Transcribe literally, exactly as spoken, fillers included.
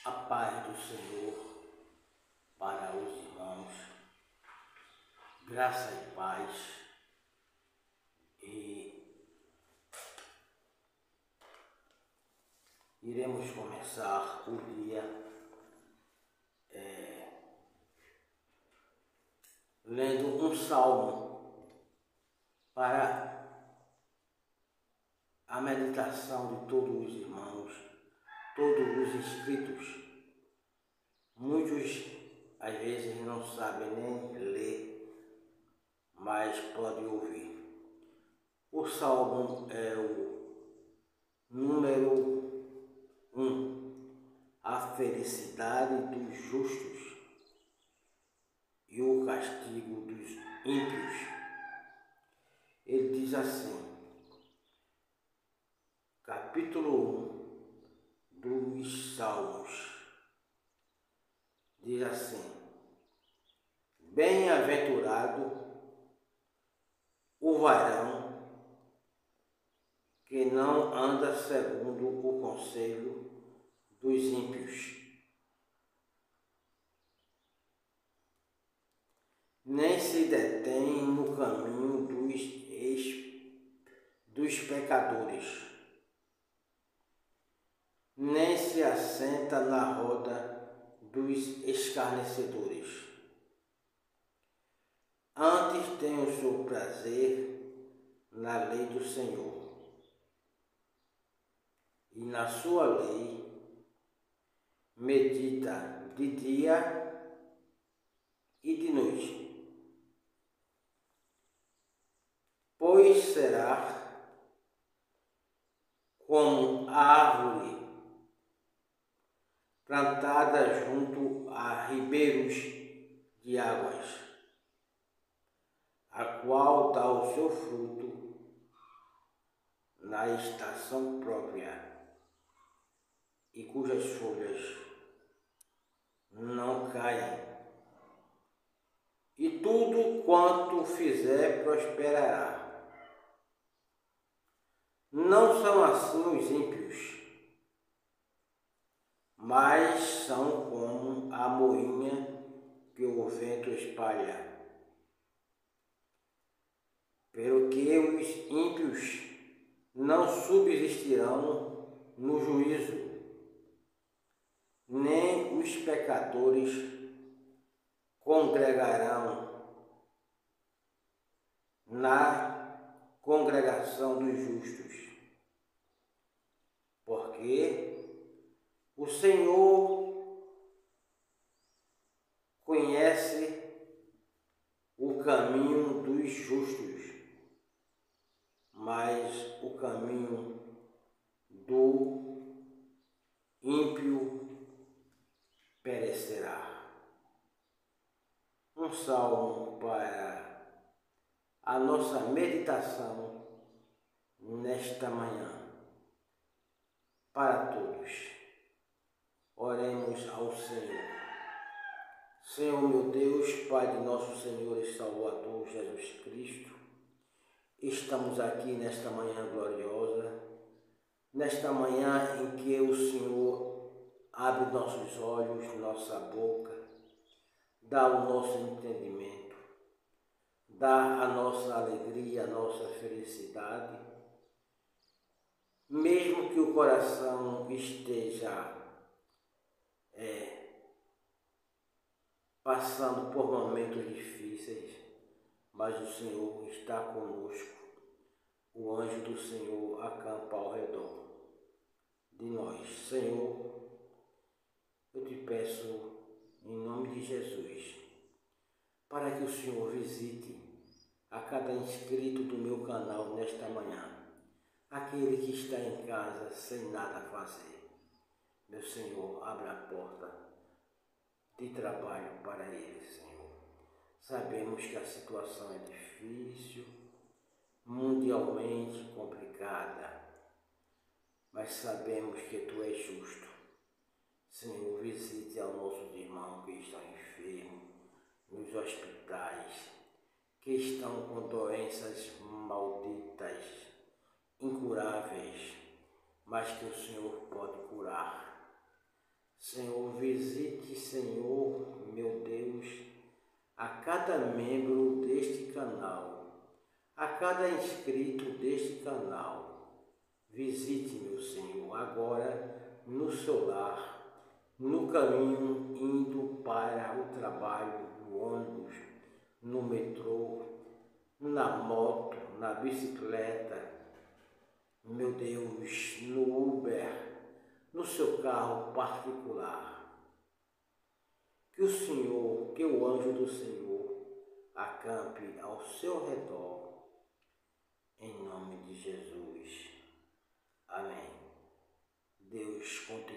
A paz do Senhor para os irmãos, graça e paz, e iremos começar o dia é, lendo um salmo para a meditação de todos os irmãos, todos os inscritos. Muitos às vezes não sabem nem ler, mas podem ouvir. O salmo é o número um, a felicidade dos justos e o castigo dos ímpios. Ele diz assim, capítulo um dos Salmos, diz assim: bem-aventurado o varão que não anda segundo o conselho dos ímpios, nem se detém no caminho dos, ex, dos pecadores, nem se assenta na roda dos escarnecedores. Antes tem o seu prazer na lei do Senhor, e na sua lei medita de dia e de noite. Pois será como a árvore plantada junto a ribeiros de águas, a qual dá o seu fruto na estação própria, e cujas folhas não caem, e tudo quanto fizer prosperará. Não são assim os ímpios, mas são como a moinha que o vento espalha. Pelo que os ímpios não subsistirão no juízo, nem os pecadores congregarão na congregação dos justos, porque o Senhor conhece o caminho dos justos, mas o caminho do ímpio perecerá. Um salmo para a nossa meditação nesta manhã, para todos. Oremos ao Senhor. Senhor meu Deus, Pai de nosso Senhor e Salvador Jesus Cristo, estamos aqui nesta manhã gloriosa, nesta manhã em que o Senhor abre nossos olhos, nossa boca, dá o nosso entendimento, dá a nossa alegria, a nossa felicidade, mesmo que o coração esteja é, passando por momentos difíceis, mas o Senhor está conosco. O anjo do Senhor acampa ao redor de nós. Senhor, eu te peço em nome de Jesus, para que o Senhor visite a cada inscrito do meu canal nesta manhã, aquele que está em casa sem nada a fazer. Meu Senhor, abra a porta de trabalho para ele, Senhor. Sabemos que a situação é difícil, mundialmente complicada, mas sabemos que Tu és justo. Senhor, visite aos nossos irmãos que estão enfermos, nos hospitais, que estão com doenças malditas, incuráveis, mas que o Senhor pode curar. Senhor, Senhor, meu Deus, a cada membro deste canal, a cada inscrito deste canal. Visite, meu Senhor, agora no seu lar, no caminho indo para o trabalho, no ônibus, no metrô, na moto, na bicicleta, meu Deus, no Uber, no seu carro particular. Que o Senhor, que o anjo do Senhor acampe ao seu redor, em nome de Jesus. Amém. Deus continue